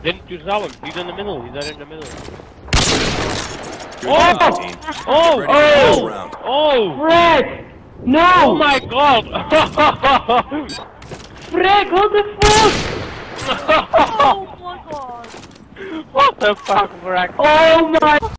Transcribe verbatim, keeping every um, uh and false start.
Didn't you saw him? He's in the middle. He's there in the middle. Good Oh! job, team. Oh! Ready for the next Oh! round. Oh! Frick! No! Oh my god! Frick, what the fuck? Oh my god. What the fuck, Brack? Oh my